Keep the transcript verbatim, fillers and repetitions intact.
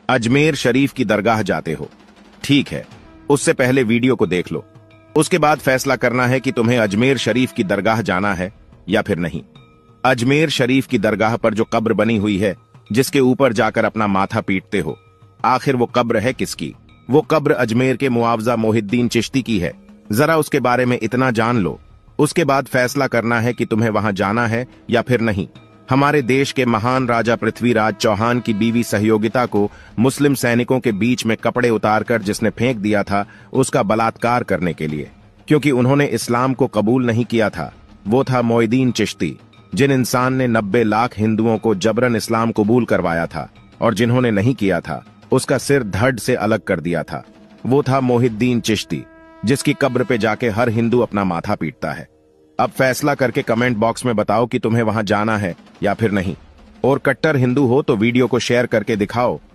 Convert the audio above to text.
अजमेर शरीफ की दरगाह जाते हो, ठीक है, उससे पहले वीडियो को देख लो। उसके बाद फैसला करना है कि तुम्हें अजमेर शरीफ की दरगाह जाना है या फिर नहीं। अजमेर शरीफ की दरगाह पर जो कब्र बनी हुई है, जिसके ऊपर जाकर अपना माथा पीटते हो, आखिर वो कब्र है किसकी? वो कब्र अजमेर के मुआवजा मोहिद्दीन चिश्ती की है। जरा उसके बारे में इतना जान लो, उसके बाद फैसला करना है कि तुम्हें वहां जाना है या फिर नहीं। हमारे देश के महान राजा पृथ्वीराज चौहान की बीवी सहयोगिता को मुस्लिम सैनिकों के बीच में कपड़े उतारकर जिसने फेंक दिया था, उसका बलात्कार करने के लिए, क्योंकि उन्होंने इस्लाम को कबूल नहीं किया था, वो था मोहिद्दीन चिश्ती। जिन इंसान ने नब्बे लाख हिंदुओं को जबरन इस्लाम कबूल करवाया था और जिन्होंने नहीं किया था, उसका सिर धड़ से अलग कर दिया था, वो था मोहिद्दीन चिश्ती, जिसकी कब्र पे जाके हर हिंदू अपना माथा पीटता है। अब फैसला करके कमेंट बॉक्स में बताओ कि तुम्हें वहां जाना है या फिर नहीं। और कट्टर हिंदू हो तो वीडियो को शेयर करके दिखाओ